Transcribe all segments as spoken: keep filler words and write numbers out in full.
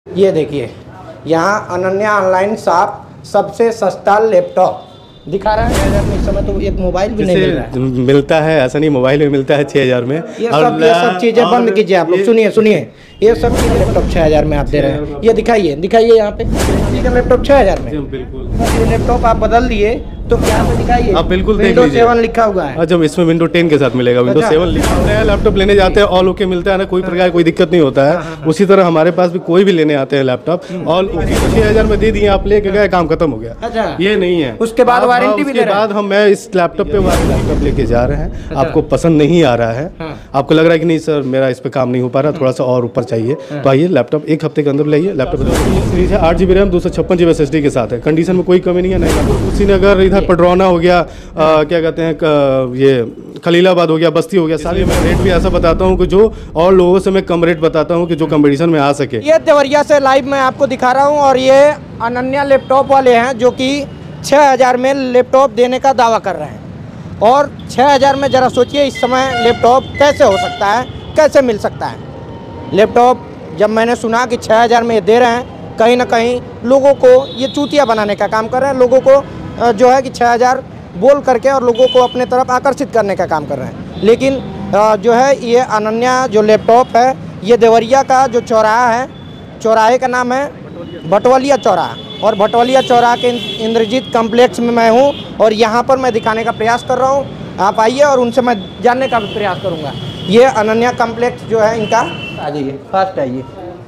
ये देखिए, यहाँ अनन्या ऑनलाइन शॉप सबसे सस्ता लैपटॉप दिखा रहा है। हजार में इस समय तो एक मोबाइल भी नहीं मिल रहा है। मिलता है, ऐसा नहीं, मोबाइल भी मिलता है छः हज़ार में। ये सब ये सब चीज़ें बंद कीजिए आप लोग। सुनिए सुनिए, ये सब चीज़ लैपटॉप छः हज़ार में आप दे रहे हैं। ये दिखाइए दिखाइए यहाँ पे लैपटॉप छः हज़ार में। बिल्कुल, ये लैपटॉप आप बदल दिए तो क्या पे दिखाइए, आप बिल्कुल देख विंडो लीजिए। सेवन लिखा हुआ है। अच्छा, इसमें विंडो टेन के साथ मिलेगा, विंडो सेवन लिखा हुआ है। लैपटॉप लेने जाते हैं ऑल ओके मिलता है ना, कोई प्रकार कोई दिक्कत नहीं होता है। उसी तरह हमारे पास भी कोई भी लेने आते हैं लैपटॉप ऑल ओके, छः हज़ार में दे दिए, आप लेके गए, काम खत्म हो गया। अच्छा, ये नहीं है। उसके बाद वारंटी भी दे रहे हैं। बाद हम मैं इस लैपटॉप पे लैपटॉप लेके जा रहे हैं। आपको पसंद नहीं आ रहा है, आपको लग रहा है कि नहीं सर मेरा इस पे काम नहीं हो पा रहा, थोड़ा सा और ऊपर चाहिए, तो आइए लैपटॉप एक हफ्ते के अंदर लाइए। लैपटॉप सीरीज है, आठ जी बी रैम दो सौ छप्पन G B S S D के साथ है। कंडीशन में कोई कमी नहीं है। नहीं उसी नगर इधर पडरौना हो गया, आ, क्या कहते हैं क, ये खलीलाबाद हो गया, बस्ती हो गया, सारे मैं रेट भी ऐसा बताता हूँ कि जो और लोगों से मैं कम रेट बताता हूँ कि जो कंपटीशन में आ सके। ये देवरिया से लाइव मैं आपको दिखा रहा हूँ और ये अनन्या लैपटॉप वाले हैं जो कि छः हज़ार में लैपटॉप देने का दावा कर रहे हैं। और छः हज़ार में ज़रा सोचिए इस समय लैपटॉप कैसे हो सकता है, कैसे मिल सकता है लैपटॉप। जब मैंने सुना कि छः हज़ार में ये दे रहे हैं, कहीं ना कहीं लोगों को ये चूतिया बनाने का काम कर रहे हैं। लोगों को जो है कि छः हज़ार बोल करके और लोगों को अपने तरफ आकर्षित करने का काम कर रहे हैं। लेकिन जो है ये अनन्या जो लैपटॉप है, ये देवरिया का जो चौराहा है, चौराहे का नाम है भटवलिया चौराहा। और भटवलिया चौराहा के इंद्रजीत कॉम्प्लेक्स में मैं हूँ और यहाँ पर मैं दिखाने का प्रयास कर रहा हूँ। आप आइए और उनसे मैं जानने का भी प्रयास करूँगा। ये अनन्या कॉम्प्लेक्स जो है इनका, आ जाइए फास्ट आइए।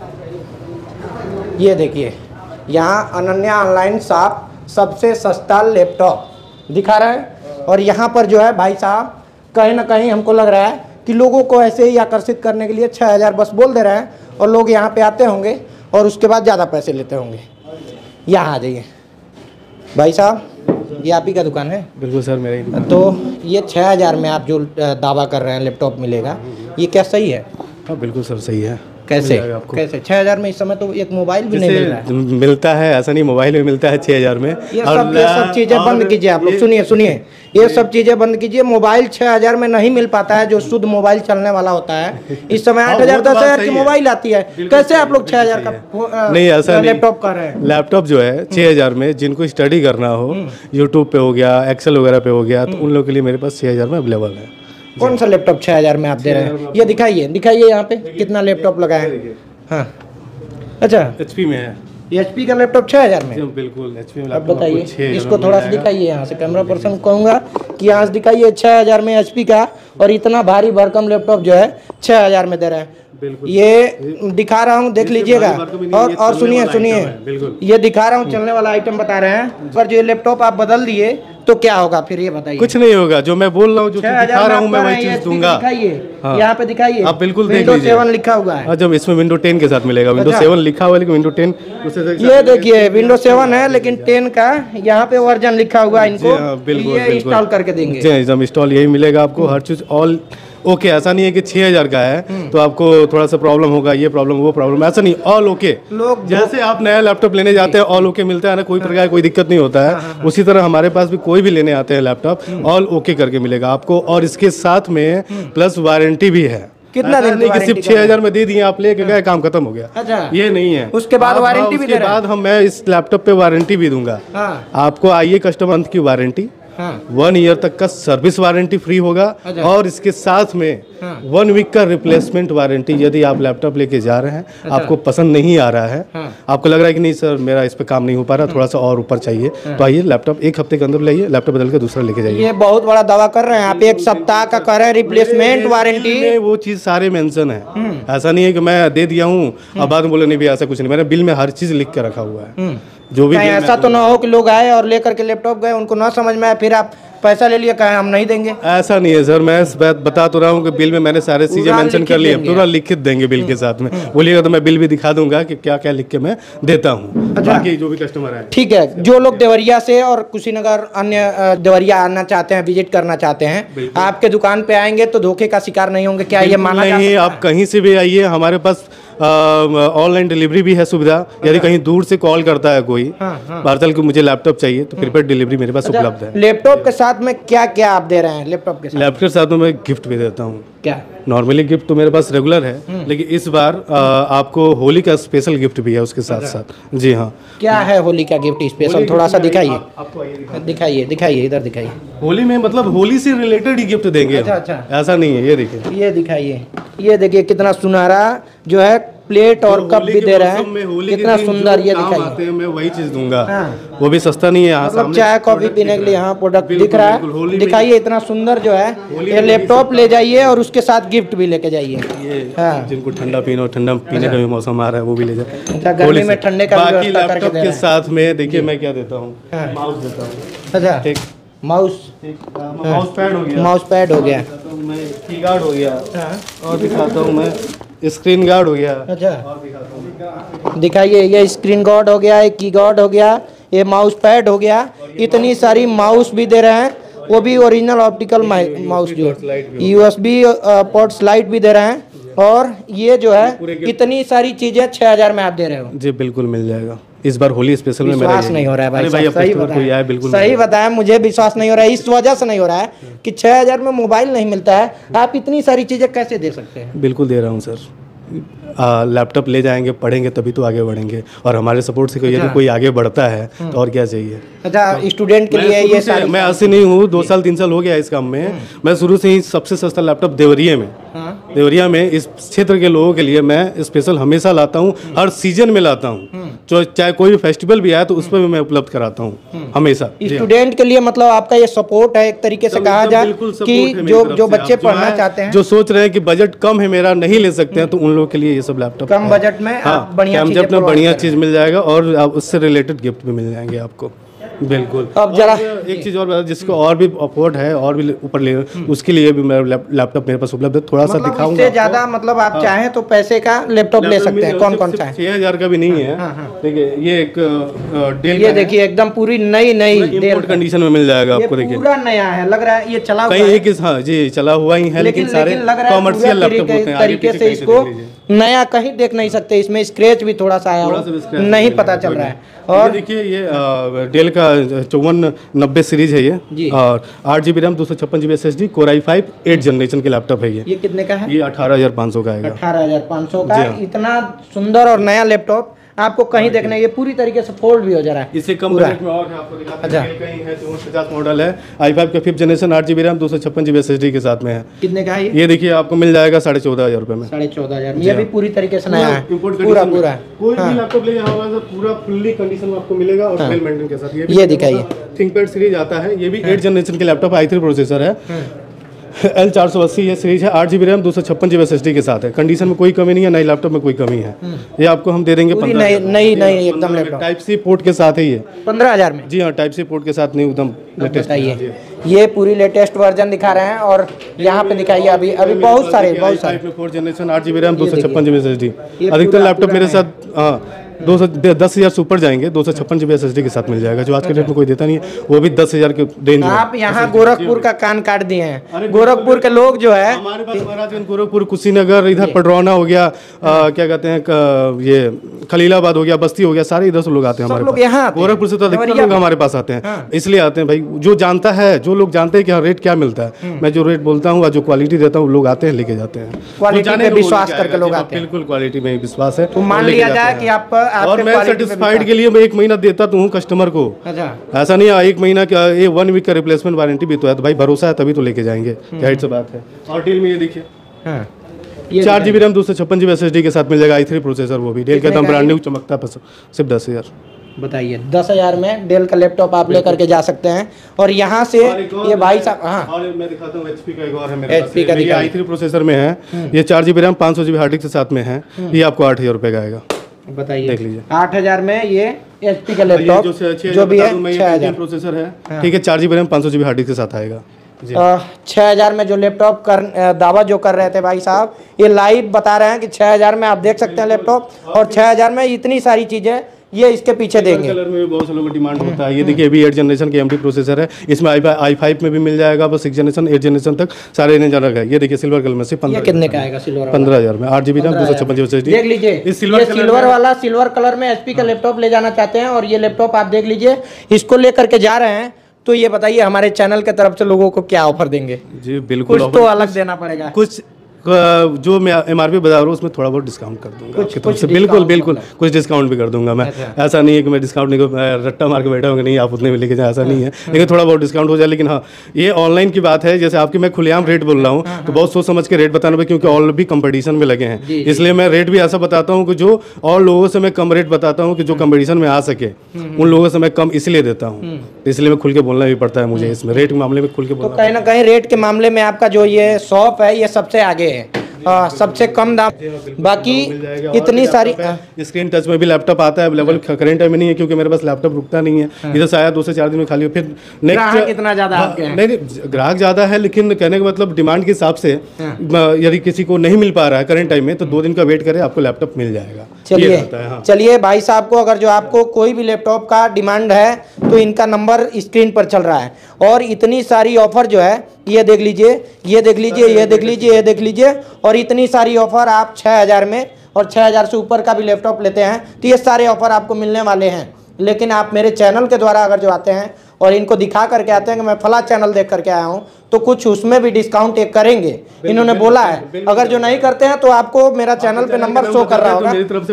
ये देखिए, यहाँ अनन्या ऑनलाइन शॉप सबसे सस्ता लैपटॉप दिखा रहा है। और यहाँ पर जो है भाई साहब, कहीं ना कहीं हमको लग रहा है कि लोगों को ऐसे ही आकर्षित करने के लिए छः हज़ार बस बोल दे रहे हैं और लोग यहाँ पे आते होंगे और उसके बाद ज़्यादा पैसे लेते होंगे। यहाँ आ जाइए भाई साहब, ये आप ही का दुकान है? बिल्कुल सर, मेरा ही दुकान। तो ये छः हज़ार में आप जो दावा कर रहे हैं लैपटॉप मिलेगा, ये क्या सही है? हाँ बिल्कुल सर, सही है। कैसे कैसे छः हज़ार में इस समय तो एक मोबाइल भी नहीं मिल रहा है। मिलता है, ऐसा नहीं, मोबाइल भी मिलता है छः हज़ार में। ये सब ये सब चीज़ें बंद कीजिए आप लोग। सुनिए सुनिए, ये सब चीज़ें बंद कीजिए। मोबाइल छः हज़ार में नहीं मिल पाता है, जो शुद्ध मोबाइल चलने वाला होता है। इस समय आठ हज़ार दस हज़ार की मोबाइल आती है, कैसे आप लोग छः हज़ार का नहीं ऐसा लैपटॉप कर रहे हैं? लैपटॉप जो है छः हज़ार में जिनको स्टडी करना हो, यूट्यूब पे हो गया, एक्सेल वगैरह पे हो गया, तो उन लोगों के लिए मेरे पास छः हज़ार में अवेलेबल है। कौन सा लैपटॉप छः हज़ार में आप दे रहे हैं? ये दिखाइए दिखाइए यहाँ पे कितना लैपटॉप लगा है। हाँ अच्छा, एचपी में है। एचपी का लैपटॉप छः हज़ार में? बिल्कुल एचपी में। अब बताइए, इसको थोड़ा सा दिखाइए यहाँ से, कैमरा पर्सन को कहूँगा कि यहाँ से दिखाइए छः हज़ार में एचपी का, और इतना भारी भरकम लैपटॉप जो है छः हज़ार में दे रहे हैं। ये दिखा रहा हूँ, देख लीजिएगा। और और सुनिए सुनिए, ये दिखा रहा हूँ चलने वाला आइटम बता रहे हैं। पर जो लैपटॉप आप बदल दिए तो क्या होगा फिर, ये बताइए। कुछ नहीं होगा, जो मैं बोल रहा हूँ, जो दिखा रहा हूँ मैं वही चीज दूंगा। हाँ। यहाँ पे दिखाइए, आप बिल्कुल देख लीजिए, विंडो सेवन लिखा हुआ है। जब इसमें विंडो टेन के साथ मिलेगा, विंडो सेवन लिखा हुआ है लेकिन विंडो टेन, ये देखिए विंडो सेवन है लेकिन टेन का यहाँ पे वर्जन लिखा हुआ है। इनको ये इंस्टॉल करके देंगे। जब इंस्टॉल यही मिलेगा आपको, हर चीज ऑल ओके। ऐसा नहीं है कि छह हज़ार का है तो आपको थोड़ा सा प्रॉब्लम होगा, ये प्रॉब्लम वो प्रॉब्लम, ऐसा नहीं, ऑल ओके। लोग जैसे आप नया लैपटॉप लेने जाते हैं ऑल ओके मिलता है ना, कोई प्रकार कोई दिक्कत नहीं होता है। उसी तरह हमारे पास भी कोई भी लेने आते हैं लैपटॉप ऑल ओके करके मिलेगा आपको। और इसके साथ में प्लस वारंटी भी है। कितना दिन नहीं कि सिर्फ छह हज़ार में दे दिए, आप लेके गए, काम खत्म हो गया। अच्छा, ये नहीं है। उसके बाद वारंटी भी दे रहे हैं। उसके बाद हम मैं इस लैपटॉप पे वारंटी भी दूंगा आपको। आइए कस्टमर की वारंटी, वन ईयर तक का सर्विस वारंटी फ्री होगा। और इसके साथ में वन वीक का रिप्लेसमेंट वारंटी। यदि आप लैपटॉप लेके जा रहे हैं, आपको पसंद नहीं आ रहा है, आपको लग रहा है कि नहीं सर मेरा इस पे काम नहीं हो पा रहा, थोड़ा सा और ऊपर चाहिए, तो आइए लैपटॉप एक हफ्ते के अंदर लाइए, लैपटॉप बदल के दूसरा लेके जाइए। ये बहुत बड़ा दावा कर रहे हैं आप, एक सप्ताह का कर रहे हैं रिप्लेसमेंट वारंटी। वो चीज सारे मेंशन है, ऐसा नहीं है कि मैं दे दिया हूँ अब बाद में बोले नहीं भी, ऐसा कुछ नहीं। मैंने बिल में हर चीज लिख के रखा हुआ है। जो भी ऐसा तो ना हो कि लोग आए और लेकर के लैपटॉप गए, उनको ना समझ में आए, फिर आप पैसा ले लिया, कहे हम नहीं देंगे। ऐसा नहीं है सर, मैं बता तो रहा हूँ कि बिल में मैंने सारे चीजें मेंशन कर लिए, पूरा लिखित देंगे बिल के साथ में। बोलिएगा तो मैं बिल भी दिखा दूंगा कि क्या क्या लिख के मैं देता हूँ। अच्छा, बाकी जो भी कस्टमर है, ठीक है। जो लोग देवरिया से और कुशीनगर अन्य देवरिया आना चाहते हैं, विजिट करना चाहते हैं, आपके दुकान पे आएंगे तो धोखे का शिकार नहीं होंगे, क्या ये माना नहीं? आप कहीं से भी आइए, हमारे पास ऑनलाइन डिलीवरी भी है सुविधा। यदि कहीं दूर से कॉल करता है कोई, पार्सल को मुझे लैपटॉप चाहिए, तो प्रीपेड डिलीवरी मेरे पास उपलब्ध है। लैपटॉप के साथ में क्या क्या आप दे रहे हैं? लैपटॉप के साथ लैपटॉप के साथ में मैं गिफ्ट भी देता हूँ। क्या? नॉर्मली गिफ्ट तो मेरे पास रेगुलर है, लेकिन इस बार आ, आपको होली का स्पेशल गिफ्ट भी है उसके साथ साथ। जी हाँ। क्या है होली का गिफ्ट स्पेशल? थोड़ा सा दिखाइए, दिखाइए दिखाइए इधर दिखाइए। होली में मतलब होली से रिलेटेड ही गिफ्ट देंगे। अच्छा अच्छा, ऐसा नहीं है। ये देखिए, ये दिखाइए, ये देखिए कितना सुनहरा जो है प्लेट और कप भी दे रहे हैं, कितना सुंदर। ये दिखाइए, मैं वही चीज दूंगा। हाँ। वो भी सस्ता नहीं है। यहाँ मतलब चाय कॉफी पीने के लिए यहाँ प्रोडक्ट दिख रहा है। दिखाइए इतना सुंदर जो है, ये लैपटॉप ले जाइए और उसके साथ गिफ्ट भी लेके जाइए। हाँ। जिनको ठंडा पीना ठंडा पीने का भी मौसम आ रहा है वो भी ले जाए। अच्छा, गर्मी में ठंडे का बाकी लैपटॉप के साथ में देखिए मैं क्या देता हूँ, माउस देता हूँ। अच्छा, ठीक, माउस माउस पैड हो गया, माउस पैड हो गया, की गार्ड हो गया, और दिखाता हूँ मैं स्क्रीन गार्ड हो गया। अच्छा, दिखाइए, ये स्क्रीन गार्ड हो गया, एक की गार्ड हो गया, ये माउस पैड हो गया। इतनी सारी माउस भी दे रहे हैं, वो भी ओरिजिनल ऑप्टिकल माउस जो यूएसबी पोर्ट स्लाइड भी दे रहे हैं। और ये जो है इतनी सारी चीजें छह हजार में आप दे रहे हो। जी बिल्कुल मिल जाएगा। इस बार होली स्पेशल में मेरा विश्वास नहीं हो रहा है भाई, भाई सही बताया, बिल्कुल सही बताया, मुझे विश्वास नहीं हो रहा है। इस वजह से नहीं हो रहा है कि छह हजार में मोबाइल नहीं मिलता है, आप इतनी सारी चीजें कैसे दे सकते हैं? बिल्कुल दे रहा हूँ सर। लैपटॉप ले जाएंगे, पढ़ेंगे तभी तो आगे बढ़ेंगे, और हमारे सपोर्ट से कोई यदि कोई आगे बढ़ता है तो और क्या चाहिए। अच्छा, स्टूडेंट के लिए ये सारी, मैं ऐसे नहीं हूँ, दो साल तीन साल हो गया इस काम में। मैं शुरू से ही सबसे सस्ता लैपटॉप देवरिया में, देवरिया में इस क्षेत्र के लोगों के लिए मैं स्पेशल हमेशा लाता हूँ, हर सीजन में लाता हूँ। जो चाहे कोई भी फेस्टिवल भी आए तो उस पर भी मैं उपलब्ध कराता हूँ हमेशा। स्टूडेंट के लिए मतलब आपका ये सपोर्ट है एक तरीके से कहा जाए कि जो जो बच्चे पढ़ना चाहते हैं, जो सोच रहे हैं कि बजट कम है मेरा, नहीं ले सकते हैं, तो उन लोगों के लिए ये सब लैपटॉप कम बजट में आप बढ़िया कम बजट में बढ़िया चीज मिल जाएगा, और उससे रिलेटेड गिफ्ट भी मिल जाएंगे आपको। बिल्कुल। अब जरा एक चीज और बता, जिसको और भी अफोर्ड है और भी ऊपर ले, उसके लिए भी मेरा लैपटॉप मेरे पास उपलब्ध है। थोड़ा सा दिखाऊंगा। इससे ज्यादा मतलब आप चाहें तो पैसे का लैपटॉप ले सकते हैं। कौन कौन सा है? छह हजार का भी नहीं है। देखिए ये एक डेल, ये देखिए एकदम पूरी नई नई इम्पोर्ट कंडीशन में मिल जाएगा आपको। देखिए पूरा नया है, लग रहा है ये चला हुआ कहीं एक, हाँ जी चला हुआ ही है, लेकिन सारे कॉमर्शियल लैपटॉप होते हैं। तरीके से इसको नया कहीं देख नहीं सकते, इसमें स्क्रैच भी थोड़ा सा आया हो, नहीं पता चल रहा है। और देखिए ये डेल का चौवन नब्बे सीरीज है ये, और आठ जी बी रैम, दो सौ छप्पन G B S S D, core I five eight generation के लैपटॉप है ये। ये कितने का है? ये अठारह हजार पाँच सौ का आएगा। अठारह हजार पाँच सौ का इतना सुंदर और नया लैपटॉप आपको कहीं देखने, ये पूरी तरीके से फोल्ड भी हो जा रहा है। इससे कम बजट में और है, आपको दिखाते हैं। कहीं है जो पचास मॉडल है, आई फाइव का फिफ्थ जनरेशन, आठ जी बी रैम, दो सौ छप्पन G B S S D के साथ में है। कितने का है ये? देखिए आपको मिल जाएगा साढ़े चौदह हजार रुपए में। साढ़े चौदह हजार ये भी पूरी तरीके से नया है, पूरा पूरा। कोई भी लैपटॉप ले जाओगे पूरा फुल्ली कंडीशन में आपको मिलेगा, और वेल मेंटेन के साथ। ये दिखाइए, थिंकपैड सीरीज आता है, ये भी एट जनरेशन के लैपटॉप, आई थ्री प्रोसेसर है, एल चार सौ अस्सी ये सीरीज है, आठ जी बी रैम, दो सौ छप्पन G B S S D के साथ है। कंडीशन में कोई कमी नहीं है, नई लैपटॉप में कोई कमी है। ये आपको हम दे देंगे नई नई नई एकदम लैपटॉप, टाइप सी पोर्ट के साथ है ये, पंद्रह हजार में। जी हाँ, टाइप सी पोर्ट के साथ नहीं, एकदम लेटेस्ट। बताइए, ये पूरी लेटेस्ट वर्जन दिखा रहे हैं, और यहाँ पे दिखाइए अभी अभी बहुत सारे बहुत सारे फोर जनरेशन, आठ जी बी रैम, दो सौ छप्पन G B S S D. अधिकतर लैपटॉप मेरे साथ हाँ दो सौ दस हजार से ऊपर जाएंगे, दो सौ छप्पन G B S S D के साथ मिल जाएगा, जो आज के डेट में कोई देता नहीं है, वो भी दस हजार के रेंज में। आप यहाँ गोरखपुर का कान काट दिए हैं। गोरखपुर के लोग जो है हमारे पास महाराजगंज, गोरखपुर, कुशीनगर, इधर पडरौना हो गया, आ, क्या कहते हैं ये खलीलाबाद हो गया, बस्ती हो गया, सारे इधर से लोग आते हैं हमारे पास। यहाँ गोरखपुर से तो अधिकतर लोग हमारे पास आते हैं, इसलिए आते हैं भाई। जो जानता है, जो लोग जानते हैं कि रेट क्या मिलता है, मैं जो रेट बोलता हूँ, जो क्वालिटी देता हूँ, लोग आते हैं, लेके जाते हैं। क्वालिटी पे विश्वास करके लोग आते हैं। बिल्कुल क्वालिटी में विश्वास है, मान लिया जाए कि आप, और मैं सेटिस्फाइड के लिए मैं एक महीना देता तो हूँ कस्टमर को। अच्छा, ऐसा नहीं है एक महीना का, ये वन वीक का रिप्लेसमेंट वारंटी भी तो है, तो भाई भरोसा है तभी तो लेके जाएंगे, जाहिर सी बात है। और डील में ये देखिए, चार जी बी रैम, दो सौ छप्पन G B S S D के साथ मिल जाएगा, आई थ्री प्रोसेसर, वो भी डेल का एकदम ब्रांड न्यू चमकता है, सिर्फ दस हजार। बताइए, दस हजार में डेल का लैपटॉप आप लेकर के जा सकते हैं। और यहाँ से ये भाई साहब, हाँ और मैं दिखाता हूँ एचपी का एक और है मेरे पास, ये आई थ्री प्रोसेसर में है, ये चार जी बी रैम, पाँच सौ जी बी हार्ड डिस्क के साथ में है, ये आपको आठ हजार रुपये का आएगा। बताइए, देख लीजिए, आठ हजार में ये एचपी का लैपटॉप जो भी है, छह हजार प्रोसेसर है, ठीक है, चार जी बी रैम, पाँच सौ जी बी हार्ड डिस्क के साथ आएगा। छह हजार में जो लैपटॉप कर दावा जो कर रहे थे भाई साहब, ये लाइव बता रहे हैं कि छह हजार में आप देख सकते हैं लैपटॉप, और छह हजार में इतनी सारी चीजें ये इसके पीछे देंगे। कलर में भी बहुत से लोगों को डिमांड होता है। ये देखिए अभी एट जनरेशन के एमडी प्रोसेसर है, इसमें आई आई फाइव में भी मिल जाएगा, बस सिक्स जनरेशन एट जनरेशन तक सारे रेंज अलग है। ये देखिए सिल्वर कलर में से पंद्रह कितने का आएगा? सिल्वर पंद्रह हजार में, आठ जीबी रैम, दो सौ छप्पन जीबी देख लीजिए। इस सिल्वर सिल्वर वाला सिल्वर कलर में एचपी का लैपटॉप ले जाना चाहते हैं, और ये लैपटॉप आप देख लीजिए, इसको लेकर के जा रहे हैं, तो ये बताइए हमारे चैनल के तरफ से लोगों को क्या ऑफर देंगे? जी बिल्कुल, कुछ तो अलग देना पड़ेगा। कुछ जो मैं एम आर पी बता रहा हूँ उसमें थोड़ा बहुत डिस्काउंट कर दूंगा आपकी तरफ से। बिल्कुल बिल्कुल कुछ डिस्काउंट भी कर दूंगा मैं। ऐसा नहीं है कि मैं डिस्काउंट नहीं कर, रट्टा मार के बैठा हूँ नहीं आप उतने में लेके जाए, ऐसा नहीं है, लेकिन थोड़ा बहुत डिस्काउंट हो जाए। लेकिन हाँ, ये ऑनलाइन की बात है, जैसे आपकी मैं खुलेआम रेट बोल रहा हूँ तो बहुत सोच समझ के रेट बताना, क्योंकि और भी कंपटीशन में लगे हैं, इसलिए मैं रेट भी ऐसा बताता हूँ कि जो और लोगों से मैं कम रेट बताता हूँ कि जो कंपटीशन में आ सके, उन लोगों से मैं कम इसलिए देता हूँ, इसलिए मैं खुल के बोलना भी पड़ता है मुझे इसमें, रेट के मामले में खुल के बोलना। तो कहीं ना कहीं रेट के मामले में आपका जो ये शॉप है ये सबसे आगे है, आ, सबसे कम दाम। बाकी इतनी सारी स्क्रीन टच में भी लैपटॉप आता है अवेलेबल, करंट टाइम में नहीं है क्योंकि मेरे पास लैपटॉप रुकता नहीं है, इधर से आया दो से चार दिन में खाली हो, फिर नेक्स्ट इतना ज्यादा आपके हैं? नहीं नहीं ग्राहक ज्यादा है, लेकिन कहने का मतलब डिमांड के हिसाब से यदि किसी को नहीं मिल पा रहा है करंट टाइम में तो दो दिन का वेट करे, आपको लैपटॉप मिल जाएगा। चलिए चलिए भाई साहब को, अगर जो आपको कोई भी लैपटॉप का डिमांड है तो इनका नंबर स्क्रीन पर चल रहा है, और इतनी सारी ऑफर जो है ये देख लीजिए, ये देख लीजिए, ये देख लीजिए, ये देख लीजिए, और इतनी सारी ऑफर आप छः हज़ार में और छः हज़ार से ऊपर का भी लैपटॉप लेते हैं तो ये सारे ऑफर आपको मिलने वाले हैं। लेकिन आप मेरे चैनल के द्वारा अगर जो आते हैं और इनको दिखा करके आते हैं कि मैं फला चैनल देख करके आया हूँ तो कुछ उसमें भी डिस्काउंट एक करेंगे, इन्होंने बोला है। अगर जो नहीं करते हैं तो आपको मेरा चैनल पे नंबर शो कर रहा होगा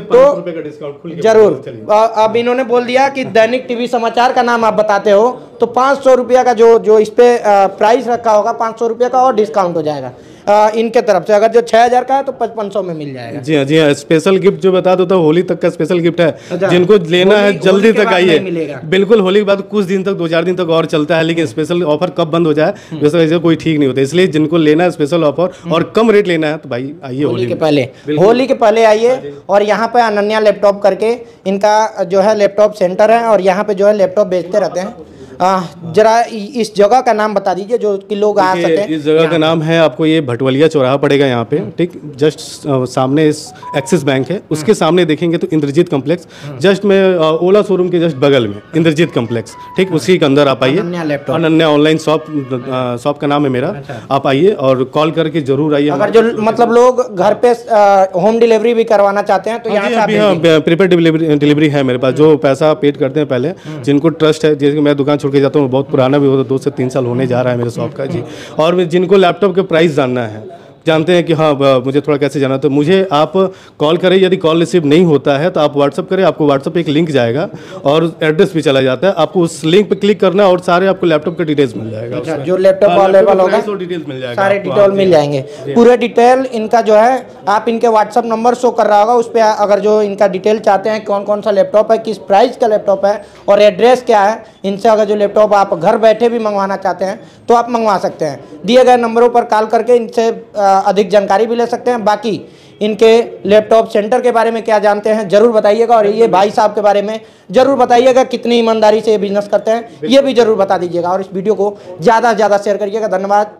तो जरूर। अब इन्होंने बोल दिया कि दैनिक टीवी समाचार का नाम आप बताते हो तो पाँच सौ रुपया का जो जो इस पे प्राइस रखा होगा पाँच सौ रुपया का और डिस्काउंट हो जाएगा आ, इनके तरफ से। अगर जो छह हजार का है तो पचपन सौ में मिल जाएगा। जी हाँ जी हाँ, स्पेशल गिफ्ट जो बता दो तो होली तक का स्पेशल गिफ्ट है। अच्छा, जिनको लेना है जल्दी तक आइए। बिल्कुल, होली के बाद कुछ दिन तक, दो चार दिन तक और चलता है, लेकिन स्पेशल ऑफर कब बंद हो जाए वैसे कोई ठीक नहीं होता, इसलिए जिनको लेना है स्पेशल ऑफर और कम रेट लेना है तो भाई आइए होली के पहले, होली के पहले आइए। और यहाँ पे अनन्या लैपटॉप करके इनका जो है लैपटॉप सेंटर है और यहाँ पे जो है लैपटॉप बेचते रहते हैं। आ, जरा इस जगह का नाम बता दीजिए जो कि लोग आ सके। इस जगह का नाम है, आपको ये भटवलिया चौराहा पड़ेगा यहाँ पे, ठीक जस्ट सामने इस एक्सिस बैंक है, उसके सामने देखेंगे तो इंद्रजीत कॉम्प्लेक्स, जस्ट में ओला शोरूम के जस्ट बगल में इंद्रजीत कॉम्प्लेक्स, ठीक उसी के अंदर आप आइए। अनन्या ऑनलाइन शॉप, शॉप का नाम है मेरा, आप आइए और कॉल करके जरूर आइए। अगर जो मतलब लोग घर पे होम डिलीवरी भी करवाना चाहते हैं तो यहाँ से प्रीपेड डिलीवरी है मेरे पास, जो पैसा पेड करते हैं पहले, जिनको ट्रस्ट है, जैसे मैं दुकान छोड़ के जाता हूँ, बहुत पुराना भी होता, दो से तीन साल होने जा रहा है मेरे शॉप का जी। और जिनको लैपटॉप के प्राइस जानना है, जानते हैं कि हाँ मुझे थोड़ा कैसे जाना, तो मुझे आप कॉल करें। यदि कॉल रिसीव नहीं होता है तो आप व्हाट्सअप करें, आपको व्हाट्सअप पे एक लिंक जाएगा और एड्रेस भी चला जाता है, आपको उस लिंक पे क्लिक करना और सारे आपको लैपटॉप के डिटेल्स मिल जाएगा। अच्छा, जो लैपटॉप अवेलेबल होगा डिटेल्स मिल जाएगा, सारे डिटेल मिल जाएंगे। पूरे डिटेल इनका जो है आप इनके व्हाट्सअप नंबर शो कर रहा होगा, उस पर अगर जो इनका डिटेल चाहते हैं कौन कौन सा लैपटॉप है, किस प्राइस का लैपटॉप है और एड्रेस क्या है, इनसे अगर जो लैपटॉप आप घर बैठे भी मंगवाना चाहते हैं तो आप मंगवा सकते हैं। दिए गए नंबरों पर कॉल करके इनसे अधिक जानकारी ले सकते हैं। बाकी इनके लैपटॉप सेंटर के बारे में क्या जानते हैं जरूर बताइएगा, और ये भाई साहब के बारे में जरूर बताइएगा, कितनी ईमानदारी से ये बिजनेस करते हैं ये भी जरूर बता दीजिएगा, और इस वीडियो को ज़्यादा से ज़्यादा शेयर करिएगा। धन्यवाद।